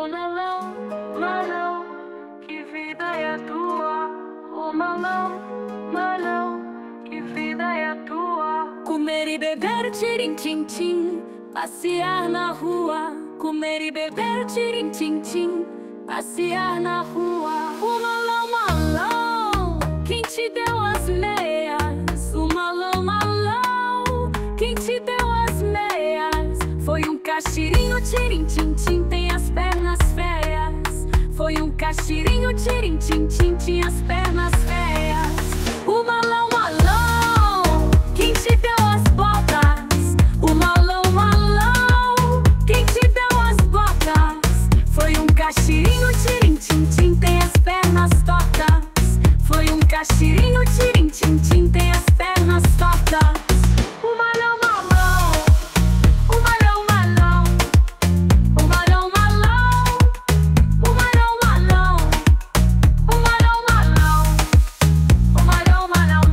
O malão, malão, que vida é a tua? O malão, malão, que vida é a tua? Comer e beber, tirim, tim, tim, passear na rua. Comer e beber, tirim, tim, tim, passear na rua. O malão, malão, quem te deu as meias? O malão, malão, quem te deu as meias? Foi um caxirinho, tirim, tim, tim, tem as pernas feias. Foi um caxirinho, tirim, tim, tim, tinha as pernas feias. O malão, malão, quem te deu as botas? O malão, malão, quem te deu as botas? Foi um caxirinho, tirim, tim, tim, tem as pernas tortas. Foi um caxirinho, tirim, tim, tim, tem as pernas tortas. O malão, malão, o malão, malão, o malão, malão, o malão, malão, o malão, malão, o malão, malão,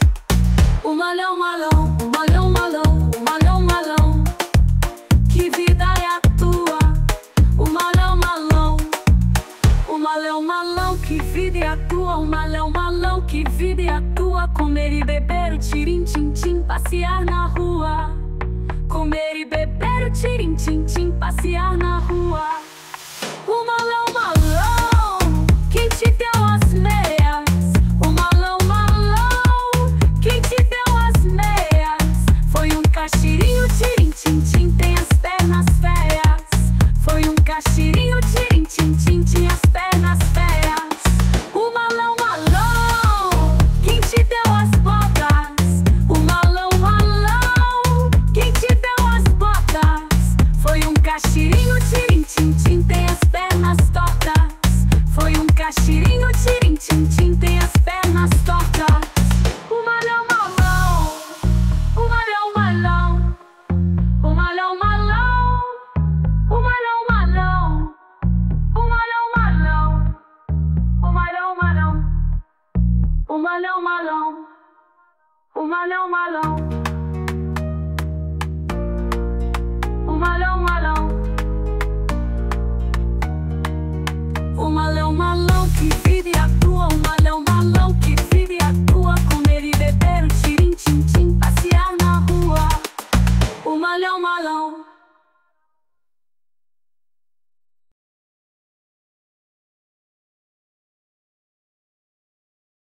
o malão, malão, o malão, malão, o malão, malão, que vida é a tua? O malão, malão, o malão, malão, que vida é a tua? O malão, malão, que vida é a tua? Comer e beber, o tirim, tim, tim, passear na rua. Comer e beber, o tirim, tim, tim, passear na rua. O malão, malão, quem te deu as meias? O malão, malão, quem te deu as meias? Foi um caxirinho, tirim, tim, tim, tem as pernas feias. Foi um caxirinho, tirim, tim, tim, tinha as pernas feias. O malão, malão, quem te deu as botas? O malão, malão, quem te deu as botas? Foi um caxirinho, tirim, tim, tim, tem as pernas tortas. Foi um caxirinho, tirim, tim, tim, tem as pernas tortas. o malão, malão, o malão, malão, o malão, malão, o malão, malão, o malão, malão, o malão, malão, O malão, malão, o malão, malão.